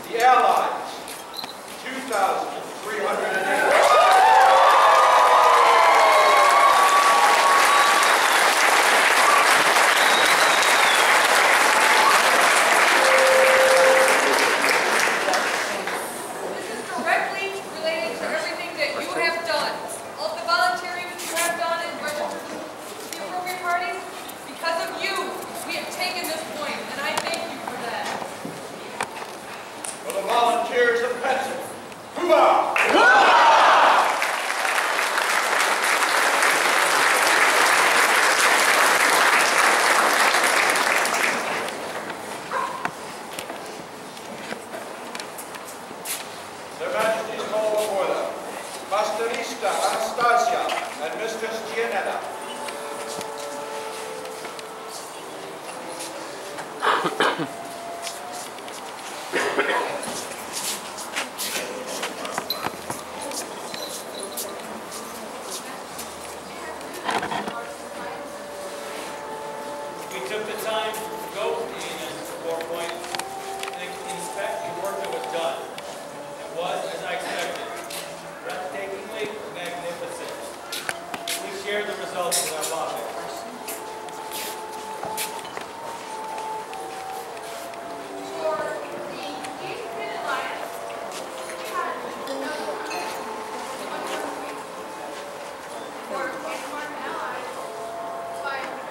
The Allies, 2,308. Volunteers of Pennsic. Hoorah! Their Majesties call before them Masterista Anastasia and Mistress Gianetta. Share the results with our lawmakers. For the East Alliance, we had no for Denmark allies, 500.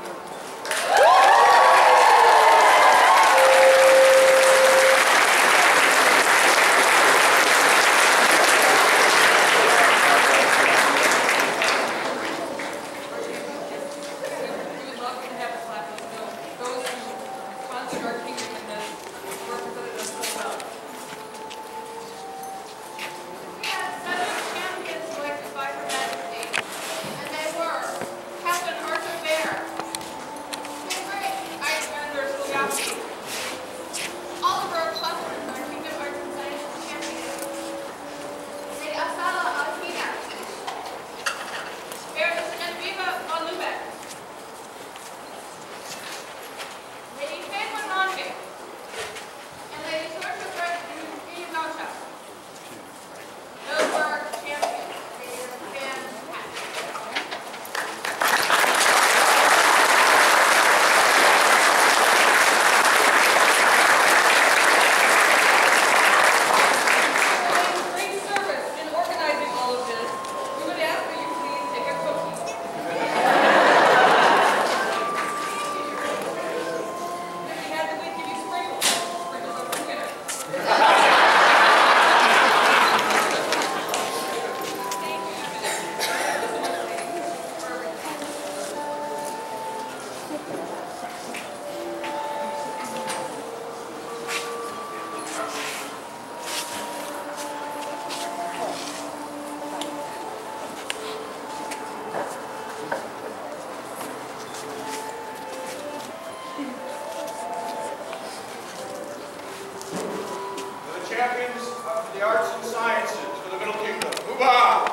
Champions of the arts and sciences for the Middle Kingdom. Hoorah!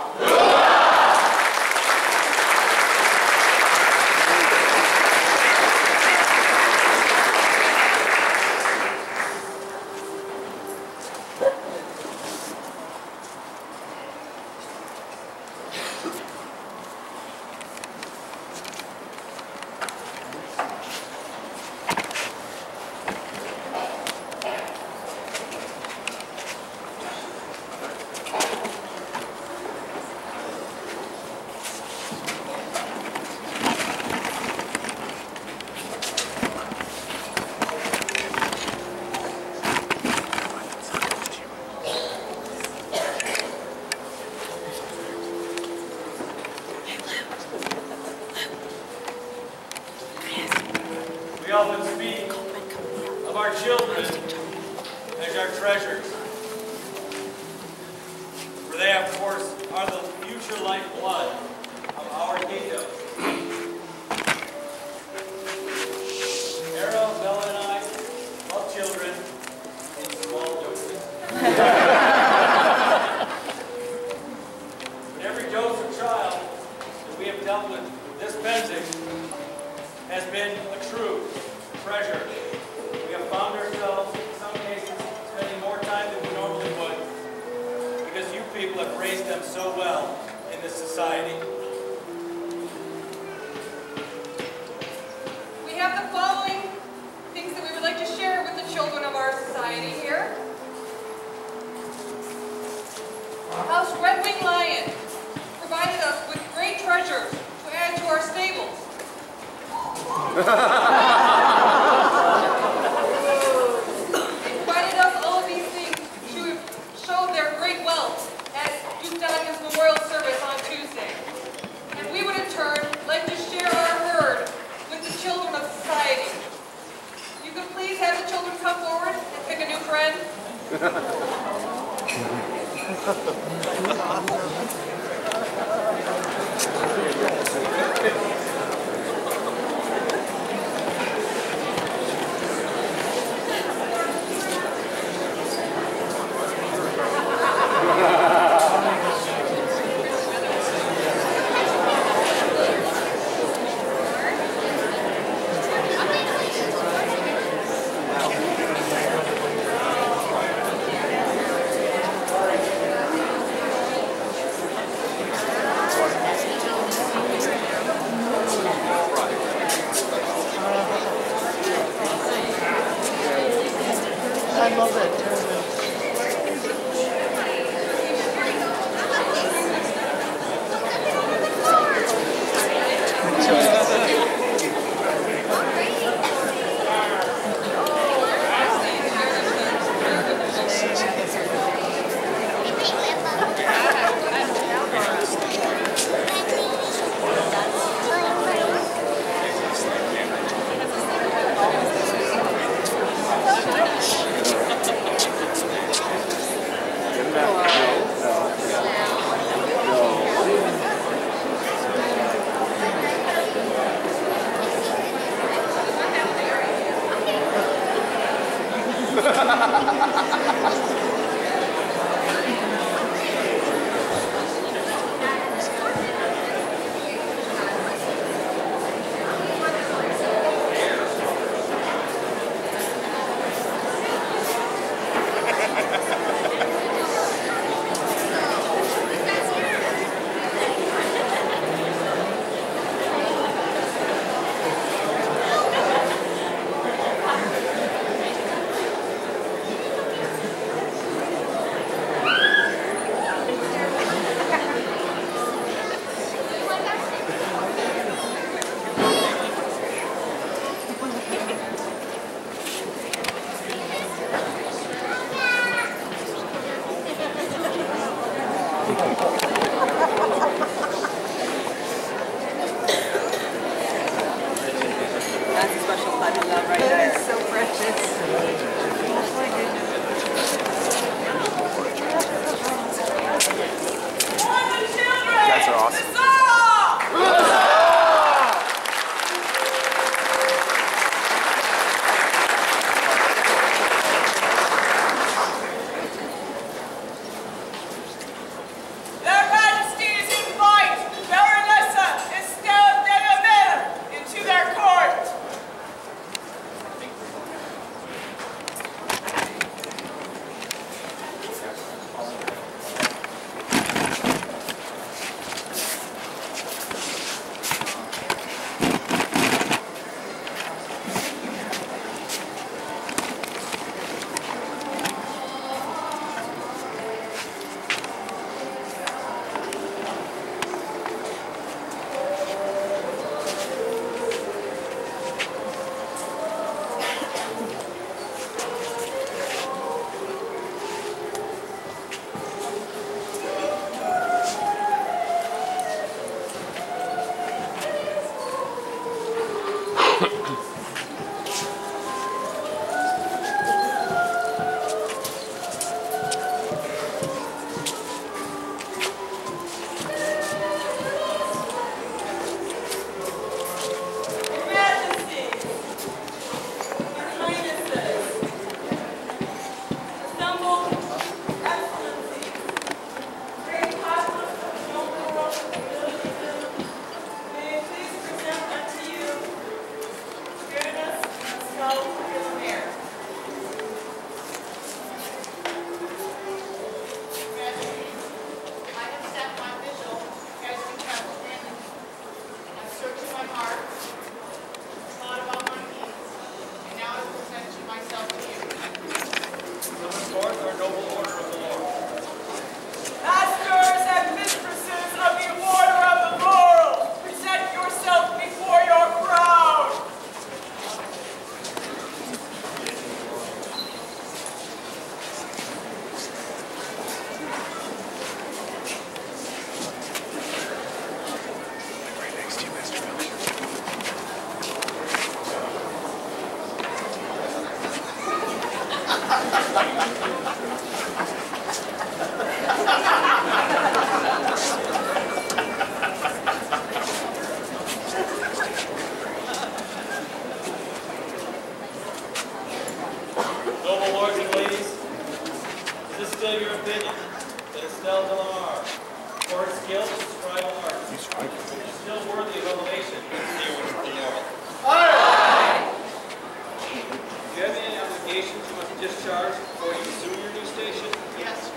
We often speak of our children as our treasures, for they, of course, are the future lifeblood of our kingdom. Arrow, Bella, and I love children in small doses. But every dose of child that we have dealt with this Pennsic has been a true treasure. We have found ourselves, in some cases, spending more time so well in this society. We have the following things that we would like to share with the children of our society here. House Red Wing Lion provided us with great treasures to add to our stables. Provided us all of these things to show their great wealth at Duke Donigan's memorial service on Tuesday. And we would in turn like to share our herd with the children of society. You could please have the children come forward and pick a new friend. I love it. That's a special type of love right there. It's so precious. Oh my goodness. You guys are awesome. There still your opinion that Estelle for her skill in scribal art is still worthy of elevation? Aye! Do you have any obligations you must discharge before you resume your new station? Yes.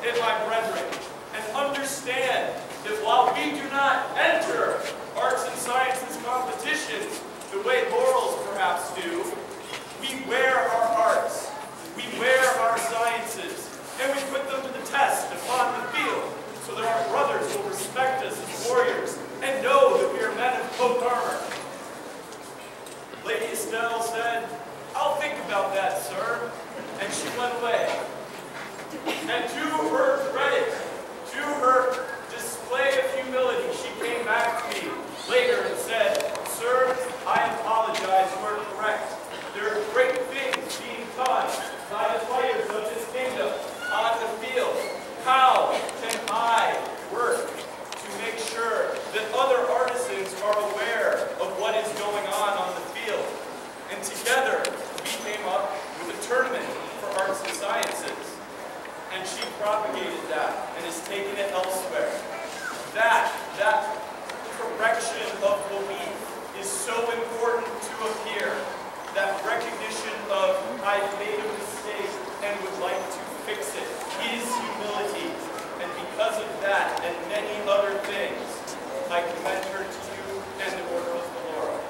and my brethren, and understand that while we do not enter arts and sciences competitions the way Laurel's perhaps do, we wear our arts, we wear our sciences, and we put them to the test upon the field so that our brothers will respect us as warriors and know that we are men of coat armor. Lady Estelle said, "I'll think about that, sir," and she went away. And to her credit, to her display of humility, she came back to me later and said, "Sir, I apologize, you are correct. There are great things being taught by the fighters of this kingdom on the field. How can I work to make sure that other artisans are aware of what is going on the field?" And together, we came up with a tournament for arts and sciences. And she propagated that and has taken it elsewhere. That correction of belief is so important to appear. That recognition of, I've made a mistake and would like to fix it, is humility. And because of that and many other things, I commend her to you and the Order of the Laurel.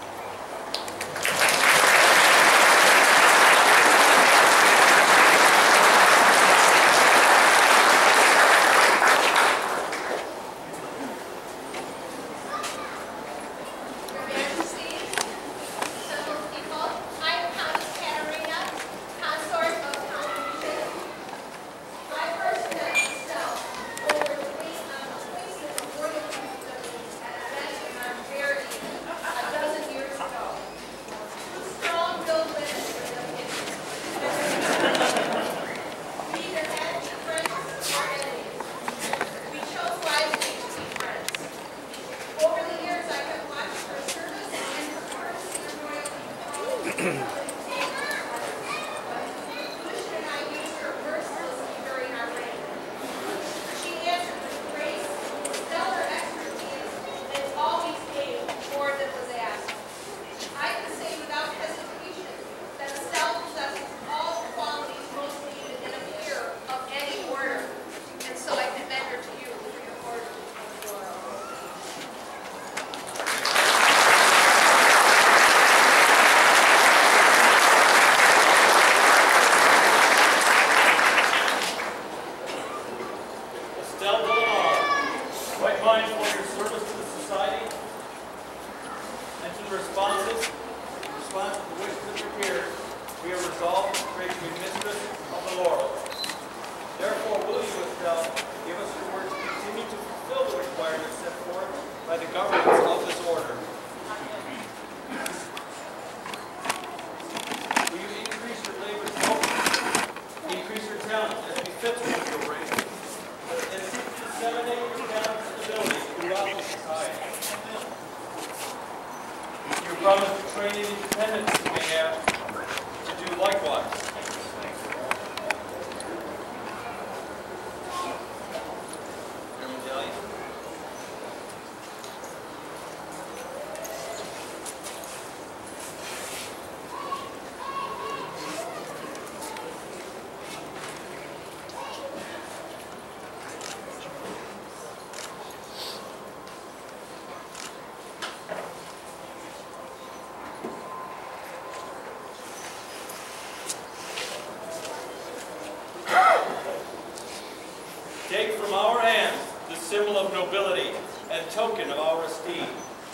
Take from our hands the symbol of nobility and token of our esteem.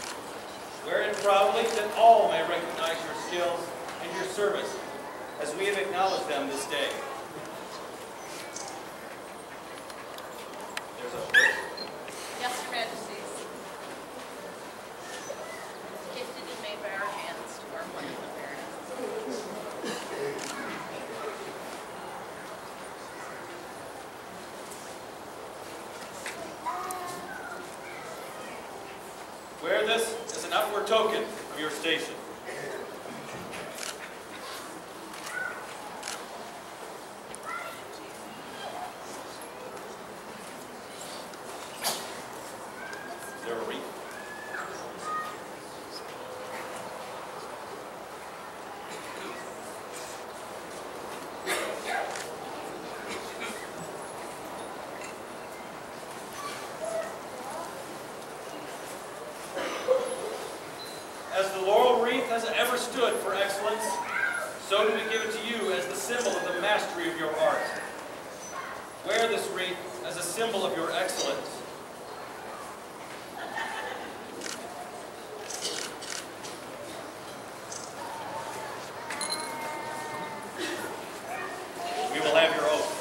Wear it proudly that all may recognize your skills and your service as we have acknowledged them this day. There's a first. Yes, Your Majesties. Gifted and made by our hands to our wonderful parents. Wear this as an outward token of your station. Is there a wreath? stood for excellence, so do we give it to you as the symbol of the mastery of your art. Wear this wreath as a symbol of your excellence. We will have your oath.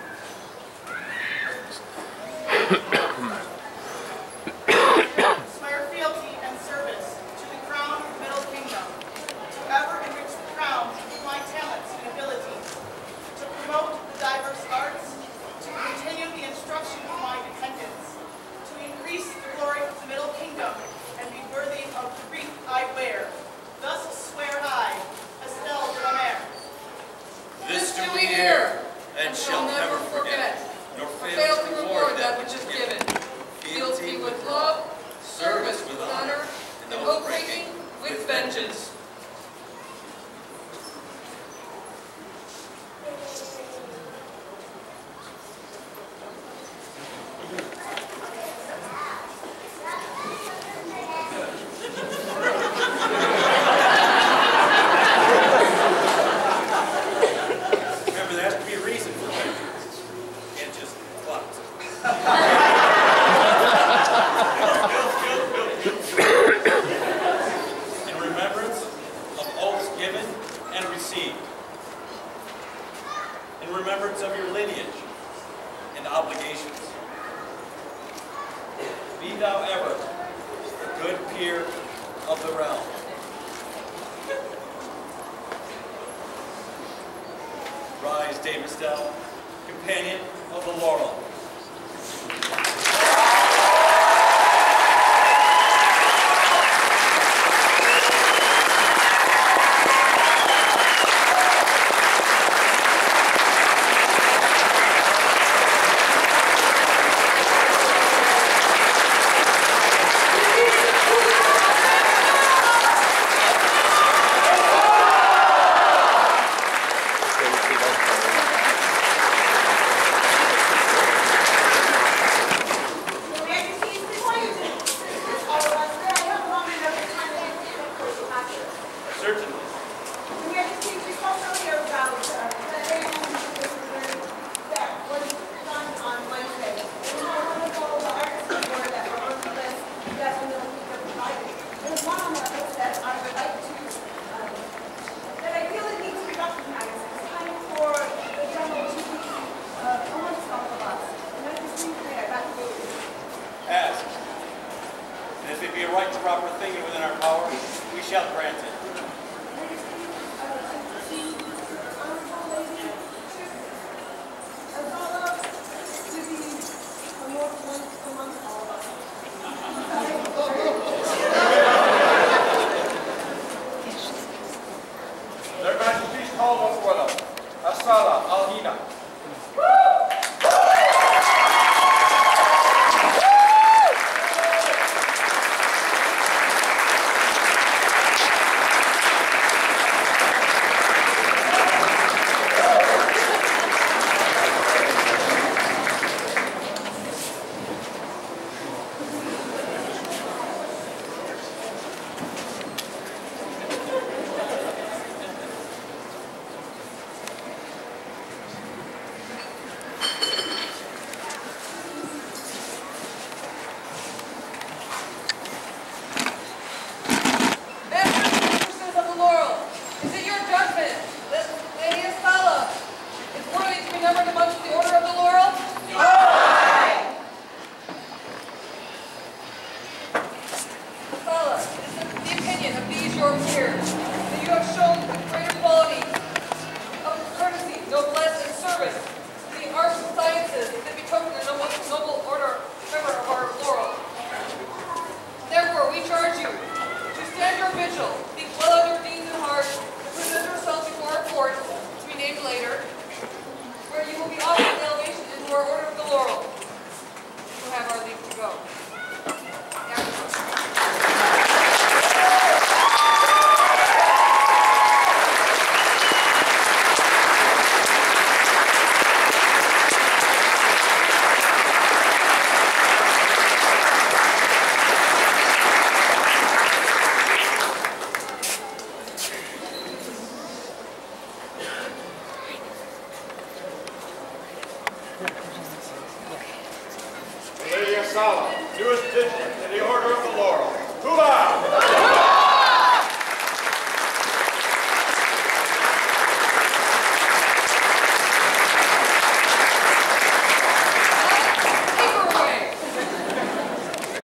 Swear fealty and service to the crown of the Middle Kingdom, to ever enrich the crown with my talents and abilities, to promote the diverse arts, to continue the instruction of my dependents, to increase the glory of the Middle Kingdom, and be worthy of the wreath I wear. Thus swear I, Estelle de la Mer. This do we hear, and shall never forget, nor fail to reward that which is given. Fealty with love, service with honor, and oath-breaking with vengeance. Remember, there has to be a reason for vengeance. You can't just plot. In remembrance of oaths given and received. In remembrance of your lineage and obligations. Be thou ever a good peer of the realm. Rise, Dame Estelle, companion of the Laurel. Ask. And if it be a right and proper thing and within our power, we shall grant it. Their Majesties called us for them. Asala, Alhina. Asala, newest district in the Order of the Laurel. Hula!